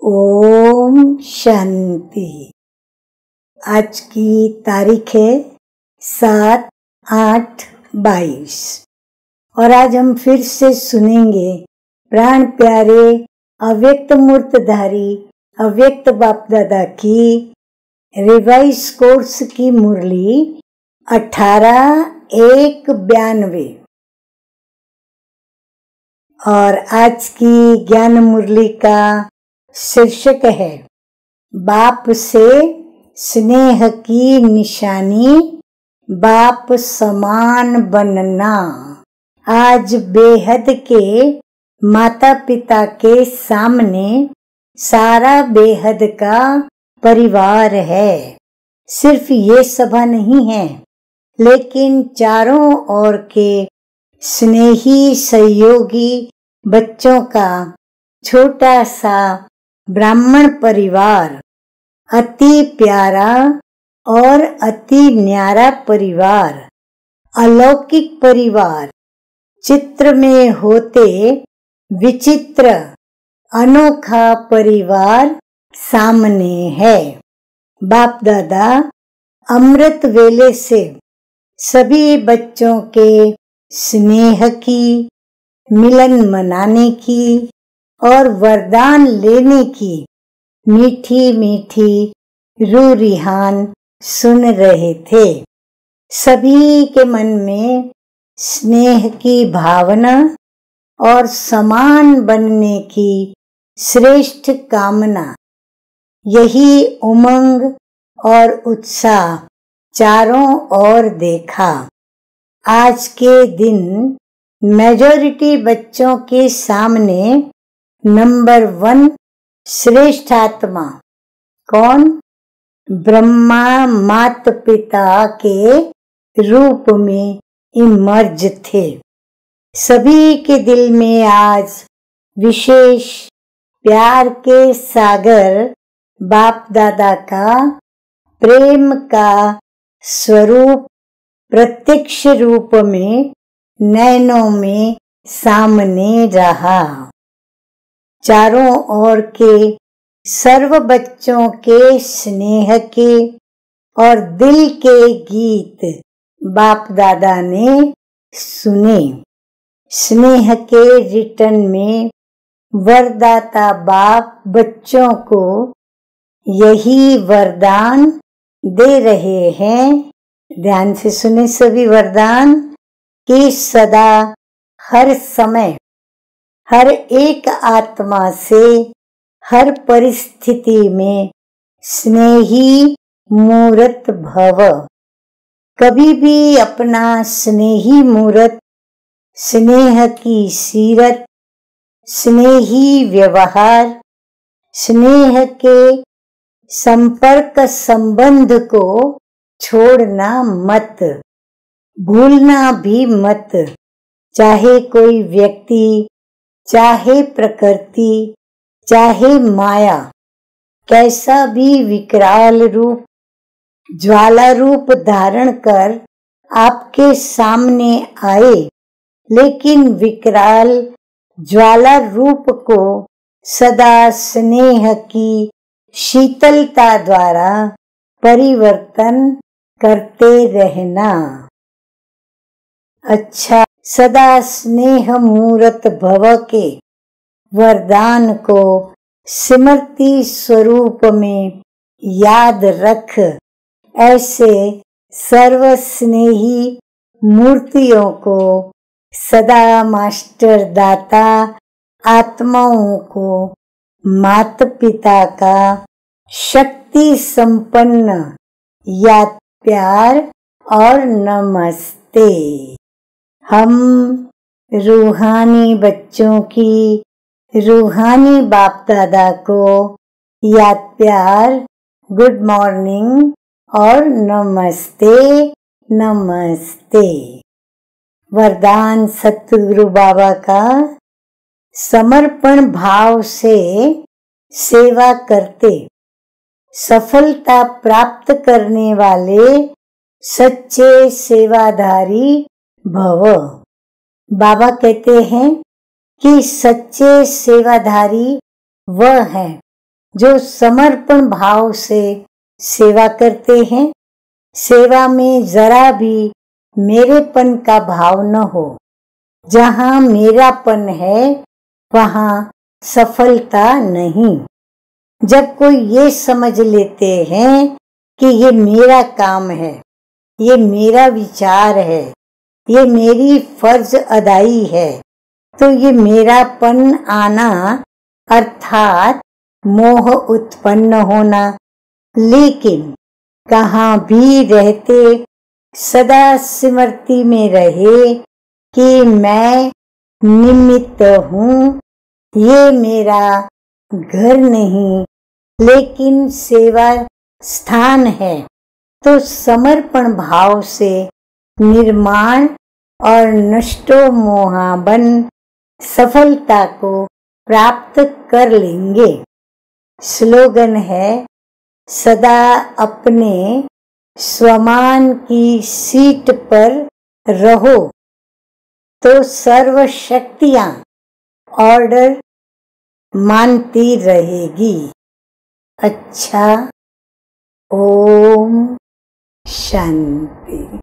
ओम शांति। आज की तारीख है 7/8/22 और आज हम फिर से सुनेंगे प्राण प्यारे अव्यक्त मूर्तधारी अव्यक्त बाप दादा की रिवाइज कोर्स की मुरली 18/1/92 और आज की ज्ञान मुरली का शीर्षक है बाप से स्नेह की निशानी, बाप समान बनना। आज बेहद के माता पिता के सामने सारा बेहद का परिवार है। सिर्फ ये सभा नहीं है, लेकिन चारों ओर के स्नेही सहयोगी बच्चों का छोटा सा ब्राह्मण परिवार, अति प्यारा और अति न्यारा परिवार, अलौकिक परिवार, चित्र में होते विचित्र अनोखा परिवार सामने है। बाप दादा अमृत वेले से सभी बच्चों के स्नेह की, मिलन मनाने की और वरदान लेने की मीठी मीठी रूह रिहान सुन रहे थे। सभी के मन में स्नेह की भावना और समान बनने की श्रेष्ठ कामना, यही उमंग और उत्साह चारों ओर देखा। आज के दिन मेजॉरिटी बच्चों के सामने नंबर 1 श्रेष्ठ आत्मा कौन? ब्रह्मा माता पिता के रूप में इमर्ज थे। सभी के दिल में आज विशेष प्यार के सागर बाप दादा का प्रेम का स्वरूप प्रत्यक्ष रूप में नैनों में सामने रहा। चारों ओर के सर्व बच्चों के स्नेह के और दिल के गीत बाप दादा ने सुने। स्नेह के रिटर्न में वरदाता बाप बच्चों को यही वरदान दे रहे हैं। ध्यान से सुने सभी वरदान कि सदा हर समय हर एक आत्मा से हर परिस्थिति में स्नेही मूर्त भव। कभी भी अपना स्नेही मूर्त, स्नेह की सीरत, स्नेही व्यवहार, स्नेह के संपर्क संबंध को छोड़ना मत, भूलना भी मत। चाहे कोई व्यक्ति, चाहे प्रकृति, चाहे माया कैसा भी विकराल रूप, ज्वाला रूप धारण कर आपके सामने आए, लेकिन विकराल ज्वाला रूप को सदा स्नेह की शीतलता द्वारा परिवर्तन करते रहना। अच्छा, सदा स्नेह मूर्त भव के वरदान को स्मृति स्वरूप में याद रख। ऐसे सर्व स्नेही मूर्तियों को सदा मास्टर दाता आत्माओं को माता पिता का शक्ति संपन्न याद प्यार और नमस्ते। हम रूहानी बच्चों की रूहानी बाप दादा को याद प्यार, गुड मॉर्निंग और नमस्ते नमस्ते। वरदान सतगुरु बाबा का समर्पण भाव से सेवा करते सफलता प्राप्त करने वाले सच्चे सेवाधारी भव। बाबा कहते हैं कि सच्चे सेवाधारी वह हैं जो समर्पण भाव से सेवा करते हैं, सेवा में जरा भी मेरेपन का भाव न हो। जहाँ मेरापन है वहाँ सफलता नहीं। जब कोई ये समझ लेते हैं कि ये मेरा काम है, ये मेरा विचार है, ये मेरी फर्ज अदाई है, तो ये मेरापन आना अर्थात मोह उत्पन्न होना। लेकिन कहाँ भी रहते सदा स्मृति में रहे कि मैं निमित्त हूँ, ये मेरा घर नहीं लेकिन सेवा स्थान है, तो समर्पण भाव से निर्माण और नष्टो मोहाबन सफलता को प्राप्त कर लेंगे। स्लोगन है, सदा अपने स्वमान की सीट पर रहो तो सर्व शक्तियां ऑर्डर मानती रहेगी। अच्छा, ओम शांति।